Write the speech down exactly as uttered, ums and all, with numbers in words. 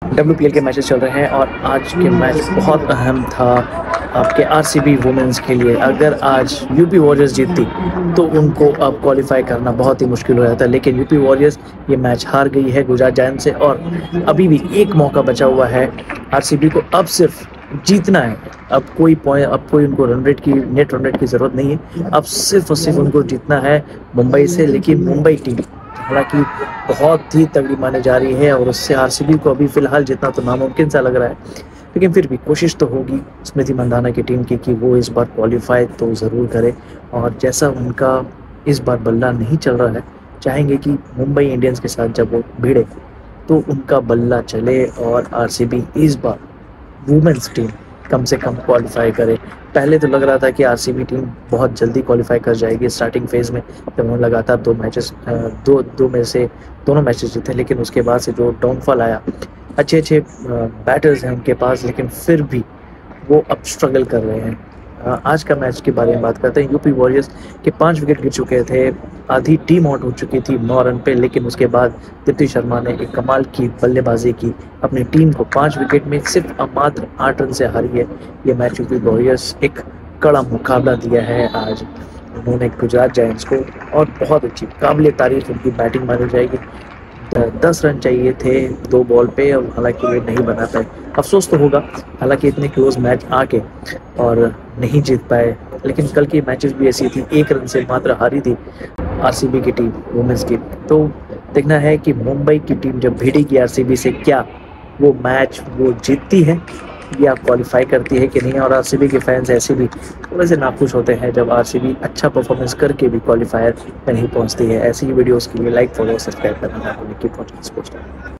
WPL के matches चल रहे हैं और आज के मैच बहुत अहम था आपके आरसीबी वुमेन्स के लिए। अगर आज यूपी वॉरियर्स जीतती तो उनको अब क्वालिफाई करना बहुत ही मुश्किल हो जाता है, लेकिन यूपी वॉरियर्स ये मैच हार गई है गुजरात जायंट से और अभी भी एक मौका बचा हुआ है आरसीबी को। अब सिर्फ जीतना है, अब कोई पॉइंट अब कोई उनको रन रेट की नेट रन रेट की ज़रूरत नहीं है, अब सिर्फ और सिर्फ उनको जीतना है मुंबई से। लेकिन मुंबई टीम हालांकि बहुत ही तगड़ी मानी जा रही है और उससे आरसीबी को अभी फिलहाल जितना तो नामुमकिन सा लग रहा है, लेकिन फिर भी कोशिश तो होगी स्मृति मंदाना की टीम की कि वो इस बार क्वालिफाई तो ज़रूर करे। और जैसा उनका इस बार बल्ला नहीं चल रहा है, चाहेंगे कि मुंबई इंडियंस के साथ जब वो भिड़े तो उनका बल्ला चले और आरसीबी इस बार वुमेन्स टीम कम से कम क्वालिफाई करे। पहले तो लग रहा था कि आरसीबी टीम बहुत जल्दी क्वालिफाई कर जाएगी स्टार्टिंग फेज़ में, जब उन्होंने लगातार दो मैचेस दो दो में से दोनों मैचेस जीते, लेकिन उसके बाद से जो डाउनफॉल आया, अच्छे अच्छे बैटर्स हैं उनके पास लेकिन फिर भी वो अब स्ट्रगल कर रहे हैं। आज का मैच के बारे में बात करते हैं। यूपी वॉरियर्स के पाँच विकेट गिर चुके थे, आधी टीम आउट हो चुकी थी नौ रन पे, लेकिन उसके बाद दीप्ति शर्मा ने एक कमाल की बल्लेबाजी की, अपनी टीम को पाँच विकेट में सिर्फ मात्र आठ रन से हारी है ये मैच। यूपी वॉरियर्स एक कड़ा मुकाबला दिया है आज उन्होंने गुजरात जायंट्स को और बहुत अच्छी काबिल तारीफ उनकी बैटिंग मानी जाएगी। दस रन चाहिए थे दो बॉल पे और हालांकि वो नहीं बना पाए, अफसोस तो होगा, हालांकि इतने क्लोज मैच आके और नहीं जीत पाए। लेकिन कल की मैचेस भी ऐसी थी, एक रन से मात्र हारी थी आरसीबी की टीम वुमेन्स की। तो देखना है कि मुंबई की टीम जब भिड़ेगी आरसीबी से, क्या वो मैच वो जीतती है या क्वालिफाई करती है कि नहीं। और आरसीबी के फैंस ऐसे भी थोड़े से नाखुश होते हैं जब आरसीबी अच्छा परफॉर्मेंस करके भी क्वालिफायर में नहीं पहुंचती है। ऐसी ही वीडियोस के लिए लाइक फॉलो सब्सक्राइब करना ना भूलें। Keep watching sports.